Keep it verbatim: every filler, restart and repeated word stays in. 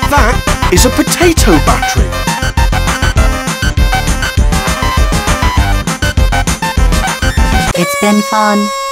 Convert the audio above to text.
That is a potato battery. It's been fun.